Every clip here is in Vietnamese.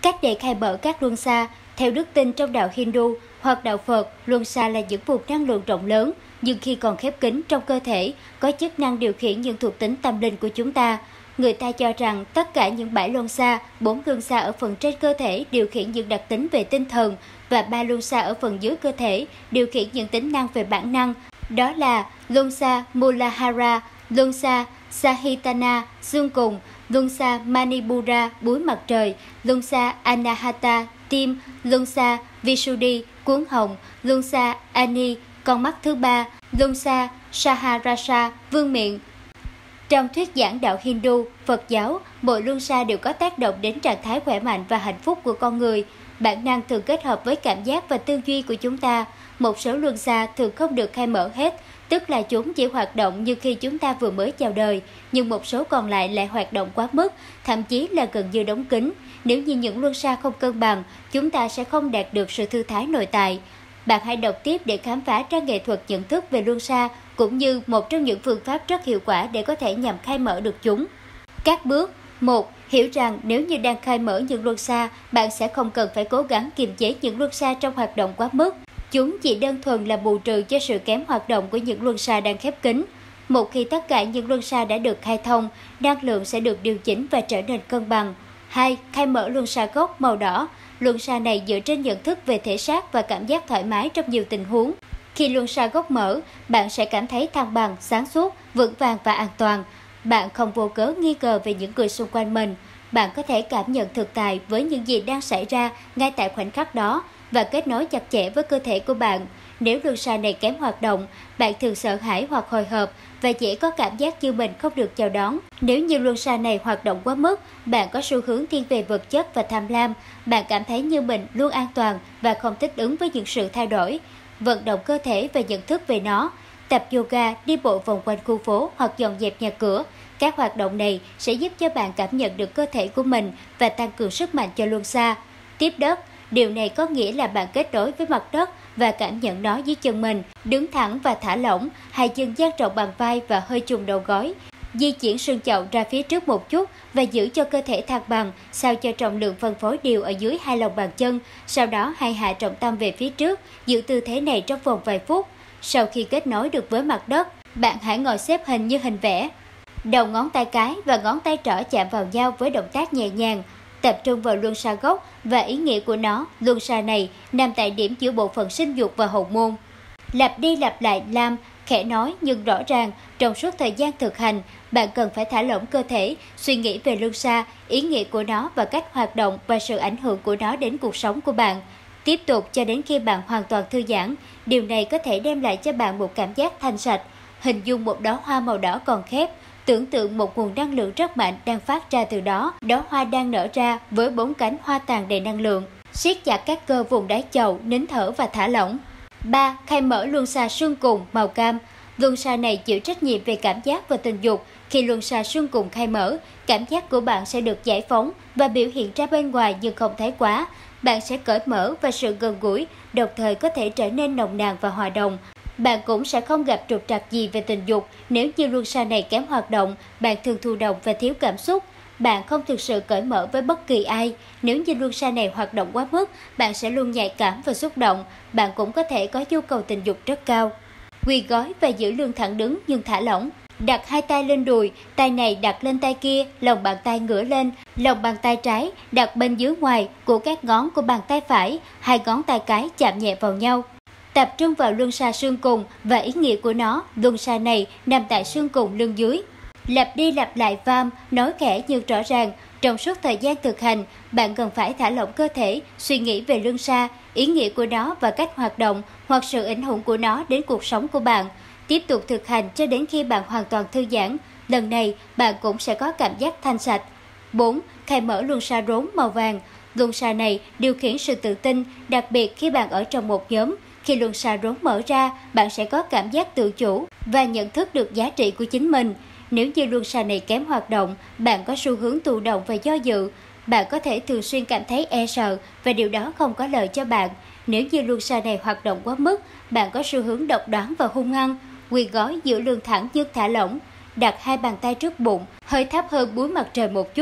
Cách để khai mở các luân xa. Theo đức tin trong đạo Hindu hoặc đạo Phật, luân xa là những vùng năng lượng rộng lớn, nhưng khi còn khép kín trong cơ thể, có chức năng điều khiển những thuộc tính tâm linh của chúng ta. Người ta cho rằng tất cả những 7 luân xa, 4 luân xa ở phần trên cơ thể điều khiển những đặc tính về tinh thần và 3 luân xa ở phần dưới cơ thể điều khiển những tính năng về bản năng. Đó là luân xa Muladhara, luân xa Sahitana, xương cùng, luân xa Manipura, búi mặt trời, luân xa Anahata, tim, luân xa Visuddhi, cuống hồng, luân xa Ani, con mắt thứ ba, luân xa Saharasa, vương miện. Trong thuyết giảng đạo Hindu, Phật giáo, mỗi luân xa đều có tác động đến trạng thái khỏe mạnh và hạnh phúc của con người. Bản năng thường kết hợp với cảm giác và tư duy của chúng ta. Một số luân xa thường không được khai mở hết, tức là chúng chỉ hoạt động như khi chúng ta vừa mới chào đời, nhưng một số còn lại lại hoạt động quá mức, thậm chí là gần như đóng kín. Nếu như những luân xa không cân bằng, chúng ta sẽ không đạt được sự thư thái nội tại. Bạn hãy đọc tiếp để khám phá ra nghệ thuật nhận thức về luân xa, cũng như một trong những phương pháp rất hiệu quả để có thể nhằm khai mở được chúng. Các bước. 1. Hiểu rằng nếu như đang khai mở những luân xa, bạn sẽ không cần phải cố gắng kiềm chế những luân xa trong hoạt động quá mức. Chúng chỉ đơn thuần là bù trừ cho sự kém hoạt động của những luân xa đang khép kín. Một khi tất cả những luân xa đã được khai thông, năng lượng sẽ được điều chỉnh và trở nên cân bằng. 2. Khai mở luân xa gốc màu đỏ. Luân xa này dựa trên nhận thức về thể xác và cảm giác thoải mái trong nhiều tình huống. Khi luân xa gốc mở, bạn sẽ cảm thấy thăng bằng, sáng suốt, vững vàng và an toàn. Bạn không vô cớ nghi ngờ về những người xung quanh mình. Bạn có thể cảm nhận thực tại với những gì đang xảy ra ngay tại khoảnh khắc đó và kết nối chặt chẽ với cơ thể của bạn. Nếu luân xa này kém hoạt động, bạn thường sợ hãi hoặc hồi hộp và dễ có cảm giác như mình không được chào đón. Nếu như luân xa này hoạt động quá mức, bạn có xu hướng thiên về vật chất và tham lam. Bạn cảm thấy như mình luôn an toàn và không thích ứng với những sự thay đổi. Vận động cơ thể và nhận thức về nó. Tập yoga, đi bộ vòng quanh khu phố hoặc dọn dẹp nhà cửa. Các hoạt động này sẽ giúp cho bạn cảm nhận được cơ thể của mình và tăng cường sức mạnh cho luân xa. Tiếp đất. Điều này có nghĩa là bạn kết nối với mặt đất và cảm nhận nó dưới chân mình. Đứng thẳng và thả lỏng, hai chân dang rộng bằng vai và hơi chùng đầu gối. Di chuyển xương chậu ra phía trước một chút và giữ cho cơ thể thăng bằng, sao cho trọng lượng phân phối đều ở dưới hai lòng bàn chân. Sau đó hãy hạ trọng tâm về phía trước, giữ tư thế này trong vòng vài phút. Sau khi kết nối được với mặt đất, bạn hãy ngồi xếp hình như hình vẽ. Đầu ngón tay cái và ngón tay trỏ chạm vào nhau với động tác nhẹ nhàng. Tập trung vào luân xa gốc và ý nghĩa của nó. Luân xa này nằm tại điểm giữa bộ phận sinh dục và hậu môn. Lặp đi lặp lại làm, khẽ nói nhưng rõ ràng. Trong suốt thời gian thực hành, bạn cần phải thả lỏng cơ thể, suy nghĩ về luân xa, ý nghĩa của nó và cách hoạt động và sự ảnh hưởng của nó đến cuộc sống của bạn. Tiếp tục cho đến khi bạn hoàn toàn thư giãn. Điều này có thể đem lại cho bạn một cảm giác thanh sạch. Hình dung một đóa hoa màu đỏ còn khép. Tưởng tượng một nguồn năng lượng rất mạnh đang phát ra từ đó. Đóa hoa đang nở ra với 4 cánh hoa tàn đầy năng lượng. Siết chặt các cơ vùng đáy chậu, nín thở và thả lỏng. 3. Khai mở luân xa xương cùng màu cam. Luân xa này chịu trách nhiệm về cảm giác và tình dục. Khi luân xa xương cùng khai mở, cảm giác của bạn sẽ được giải phóng và biểu hiện ra bên ngoài nhưng không thái quá. Bạn sẽ cởi mở và sự gần gũi, đồng thời có thể trở nên nồng nàn và hòa đồng. Bạn cũng sẽ không gặp trục trặc gì về tình dục. Nếu như luân xa này kém hoạt động, bạn thường thụ động và thiếu cảm xúc. Bạn không thực sự cởi mở với bất kỳ ai. Nếu như luân xa này hoạt động quá mức, bạn sẽ luôn nhạy cảm và xúc động. Bạn cũng có thể có nhu cầu tình dục rất cao. Quỳ gối và giữ lưng thẳng đứng nhưng thả lỏng. Đặt hai tay lên đùi, tay này đặt lên tay kia, lòng bàn tay ngửa lên, lòng bàn tay trái đặt bên dưới ngoài của các ngón của bàn tay phải, hai ngón tay cái chạm nhẹ vào nhau. Tập trung vào luân xa xương cùng và ý nghĩa của nó. Luân xa này nằm tại xương cùng lưng dưới. Lặp đi lặp lại vam, nói khẽ nhưng rõ ràng. Trong suốt thời gian thực hành, bạn cần phải thả lỏng cơ thể, suy nghĩ về luân xa, ý nghĩa của nó và cách hoạt động hoặc sự ảnh hưởng của nó đến cuộc sống của bạn. Tiếp tục thực hành cho đến khi bạn hoàn toàn thư giãn. Lần này, bạn cũng sẽ có cảm giác thanh sạch. 4. Khai mở luân xa rốn màu vàng. Luân xa này điều khiển sự tự tin, đặc biệt khi bạn ở trong một nhóm. Khi luân xa rốn mở ra, bạn sẽ có cảm giác tự chủ và nhận thức được giá trị của chính mình. Nếu như luân xa này kém hoạt động, bạn có xu hướng thụ động và do dự. Bạn có thể thường xuyên cảm thấy e sợ và điều đó không có lợi cho bạn. Nếu như luân xa này hoạt động quá mức, bạn có xu hướng độc đoán và hung hăng. Quỳ gối giữ lưng thẳng nhưng thả lỏng. Đặt hai bàn tay trước bụng, hơi thấp hơn búi mặt trời một chút.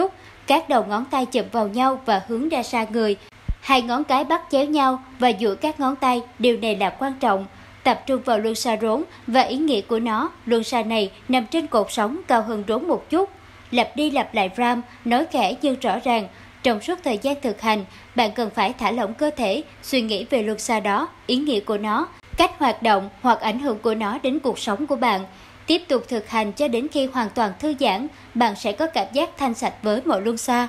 Các đầu ngón tay chụm vào nhau và hướng ra xa người. Hai ngón cái bắt chéo nhau và duỗi các ngón tay, điều này là quan trọng. Tập trung vào luân xa rốn và ý nghĩa của nó. Luân xa này nằm trên cột sống cao hơn rốn một chút. Lặp đi lặp lại Ram, nói khẽ nhưng rõ ràng. Trong suốt thời gian thực hành, bạn cần phải thả lỏng cơ thể, suy nghĩ về luân xa đó, ý nghĩa của nó, cách hoạt động hoặc ảnh hưởng của nó đến cuộc sống của bạn. Tiếp tục thực hành cho đến khi hoàn toàn thư giãn, bạn sẽ có cảm giác thanh sạch với mọi luân xa.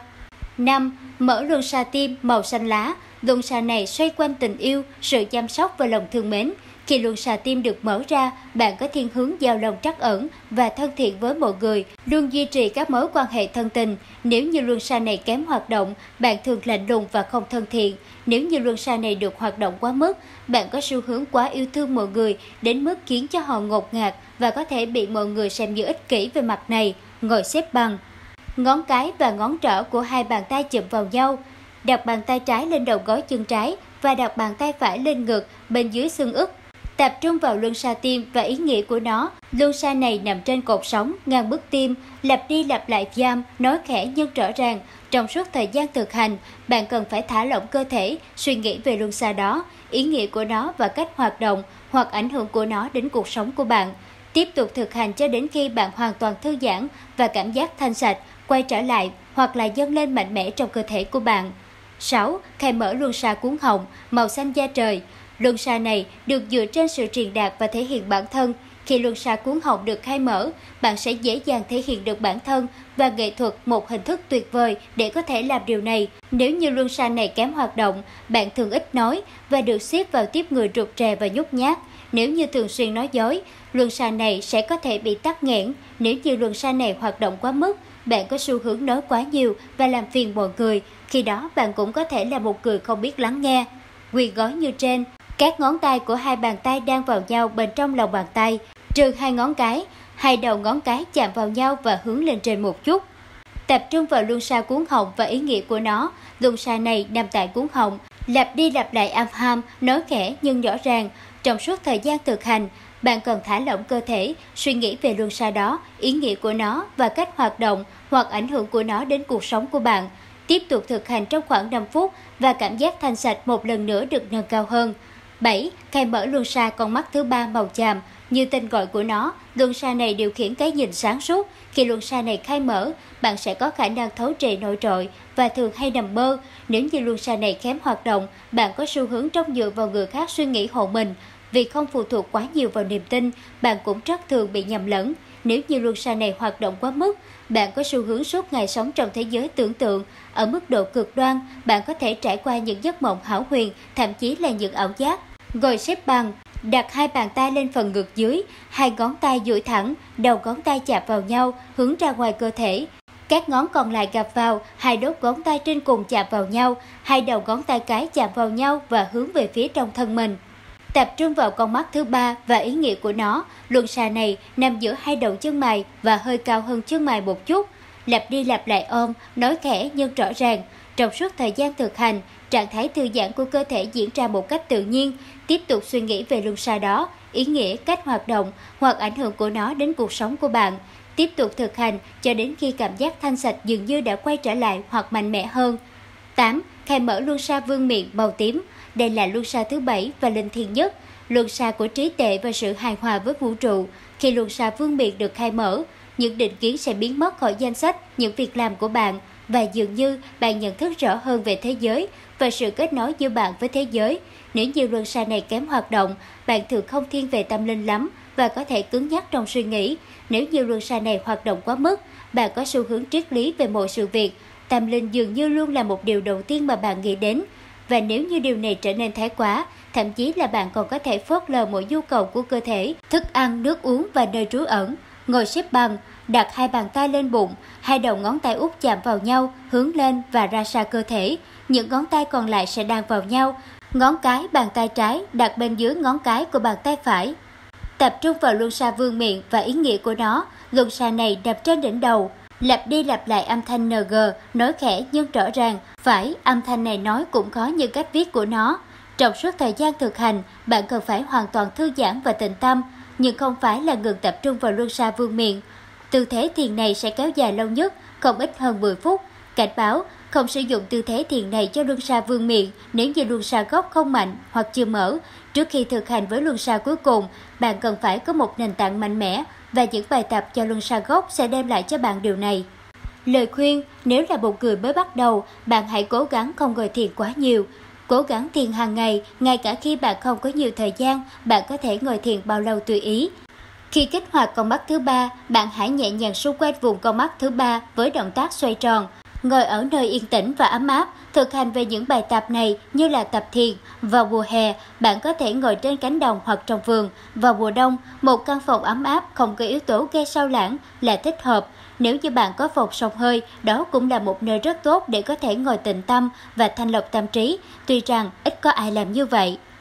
5. Mở luân xa tim màu xanh lá. Luân xa này xoay quanh tình yêu, sự chăm sóc và lòng thương mến. Khi luân xa tim được mở ra, bạn có thiên hướng giàu lòng trắc ẩn và thân thiện với mọi người, luôn duy trì các mối quan hệ thân tình. Nếu như luân xa này kém hoạt động, bạn thường lạnh lùng và không thân thiện. Nếu như luân xa này được hoạt động quá mức, bạn có xu hướng quá yêu thương mọi người đến mức khiến cho họ ngột ngạt và có thể bị mọi người xem như ích kỷ về mặt này. Ngồi xếp bằng. Ngón cái và ngón trỏ của hai bàn tay chụm vào nhau. Đặt bàn tay trái lên đầu gối chân trái và đặt bàn tay phải lên ngực bên dưới xương ức. Tập trung vào luân xa tim và ý nghĩa của nó. Luân xa này nằm trên cột sống ngang bước tim. Lặp đi lặp lại Vyam, nói khẽ nhưng rõ ràng. Trong suốt thời gian thực hành, bạn cần phải thả lỏng cơ thể, suy nghĩ về luân xa đó, ý nghĩa của nó và cách hoạt động hoặc ảnh hưởng của nó đến cuộc sống của bạn. Tiếp tục thực hành cho đến khi bạn hoàn toàn thư giãn và cảm giác thanh sạch quay trở lại hoặc là dâng lên mạnh mẽ trong cơ thể của bạn. 6. Khai mở luân xa cuống họng màu xanh da trời. Luân xa này được dựa trên sự truyền đạt và thể hiện bản thân. Khi luân xa cuống họng được khai mở, bạn sẽ dễ dàng thể hiện được bản thân và nghệ thuật, một hình thức tuyệt vời để có thể làm điều này. Nếu như luân xa này kém hoạt động, bạn thường ít nói và được xếp vào tiếp người rụt rè và nhút nhát. Nếu như thường xuyên nói dối, luân xa này sẽ có thể bị tắc nghẽn. Nếu như luân xa này hoạt động quá mức, bạn có xu hướng nói quá nhiều và làm phiền mọi người. Khi đó bạn cũng có thể là một người không biết lắng nghe. Quỳ gối như trên. Các ngón tay của hai bàn tay đang vào nhau bên trong lòng bàn tay, trừ hai ngón cái. Hai đầu ngón cái chạm vào nhau và hướng lên trên một chút. Tập trung vào luân xa cuống họng và ý nghĩa của nó. Luân xa này nằm tại cuống họng. Lặp đi lặp lại Amham, nói khẽ nhưng rõ ràng. Trong suốt thời gian thực hành, bạn cần thả lỏng cơ thể, suy nghĩ về luân xa đó, ý nghĩa của nó và cách hoạt động hoặc ảnh hưởng của nó đến cuộc sống của bạn. Tiếp tục thực hành trong khoảng 5 phút và cảm giác thanh sạch một lần nữa được nâng cao hơn. 7. Khai mở luân xa con mắt thứ ba màu chàm. Như tên gọi của nó, luân xa này điều khiển cái nhìn sáng suốt. Khi luân xa này khai mở, bạn sẽ có khả năng thấu trì nổi trội và thường hay nằm mơ. Nếu như luân xa này kém hoạt động, bạn có xu hướng trông dựa vào người khác suy nghĩ hộ mình. Vì không phụ thuộc quá nhiều vào niềm tin, bạn cũng rất thường bị nhầm lẫn. Nếu như luân xa này hoạt động quá mức, bạn có xu hướng suốt ngày sống trong thế giới tưởng tượng. Ở mức độ cực đoan, bạn có thể trải qua những giấc mộng hão huyền, thậm chí là những ảo giác. Ngồi xếp bằng, đặt hai bàn tay lên phần ngực dưới, hai ngón tay duỗi thẳng, đầu ngón tay chạm vào nhau, hướng ra ngoài cơ thể. Các ngón còn lại gặp vào, hai đốt ngón tay trên cùng chạm vào nhau, hai đầu ngón tay cái chạm vào nhau và hướng về phía trong thân mình. Tập trung vào con mắt thứ ba và ý nghĩa của nó. Luân xa này nằm giữa hai đầu chân mày và hơi cao hơn chân mày một chút. Lặp đi lặp lại ôm, nói khẽ nhưng rõ ràng. Trong suốt thời gian thực hành, trạng thái thư giãn của cơ thể diễn ra một cách tự nhiên. Tiếp tục suy nghĩ về luân xa đó, ý nghĩa, cách hoạt động hoặc ảnh hưởng của nó đến cuộc sống của bạn. Tiếp tục thực hành cho đến khi cảm giác thanh sạch dường như đã quay trở lại hoặc mạnh mẽ hơn. 8. Khai mở luân xa vương miện màu tím. Đây là luân xa thứ 7 và linh thiêng nhất, luân xa của trí tuệ và sự hài hòa với vũ trụ. Khi luân xa vương miện được khai mở, những định kiến sẽ biến mất khỏi danh sách những việc làm của bạn và dường như bạn nhận thức rõ hơn về thế giới và sự kết nối giữa bạn với thế giới. Nếu như luân xa này kém hoạt động, bạn thường không thiên về tâm linh lắm và có thể cứng nhắc trong suy nghĩ. Nếu như luân xa này hoạt động quá mức, bạn có xu hướng triết lý về mọi sự việc. Tâm linh dường như luôn là một điều đầu tiên mà bạn nghĩ đến. Và nếu như điều này trở nên thái quá, thậm chí là bạn còn có thể phớt lờ mọi nhu cầu của cơ thể, thức ăn, nước uống và nơi trú ẩn. Ngồi xếp bằng, đặt hai bàn tay lên bụng, hai đầu ngón tay út chạm vào nhau, hướng lên và ra xa cơ thể. Những ngón tay còn lại sẽ đan vào nhau. Ngón cái bàn tay trái đặt bên dưới ngón cái của bàn tay phải. Tập trung vào luân xa vương miện và ý nghĩa của nó. Luân xa này nằm trên đỉnh đầu. Lặp đi lặp lại âm thanh NG, nói khẽ nhưng rõ ràng. Phải, âm thanh này nói cũng có như cách viết của nó. Trong suốt thời gian thực hành, bạn cần phải hoàn toàn thư giãn và tĩnh tâm, nhưng không phải là ngừng tập trung vào luân xa vương miện. Tư thế thiền này sẽ kéo dài lâu nhất, không ít hơn 10 phút. Cảnh báo, không sử dụng tư thế thiền này cho luân xa vương miện nếu như luân xa gốc không mạnh hoặc chưa mở. Trước khi thực hành với luân xa cuối cùng, bạn cần phải có một nền tảng mạnh mẽ và những bài tập cho luân xa gốc sẽ đem lại cho bạn điều này. Lời khuyên, nếu là một người mới bắt đầu, bạn hãy cố gắng không ngồi thiền quá nhiều. Cố gắng thiền hàng ngày, ngay cả khi bạn không có nhiều thời gian, bạn có thể ngồi thiền bao lâu tùy ý. Khi kích hoạt con mắt thứ ba, bạn hãy nhẹ nhàng xung quanh vùng con mắt thứ ba với động tác xoay tròn. Ngồi ở nơi yên tĩnh và ấm áp, thực hành về những bài tập này như là tập thiền. Vào mùa hè, bạn có thể ngồi trên cánh đồng hoặc trong vườn. Vào mùa đông, một căn phòng ấm áp không có yếu tố gây sao lãng là thích hợp. Nếu như bạn có phòng xông hơi, đó cũng là một nơi rất tốt để có thể ngồi tĩnh tâm và thanh lọc tâm trí, tuy rằng ít có ai làm như vậy.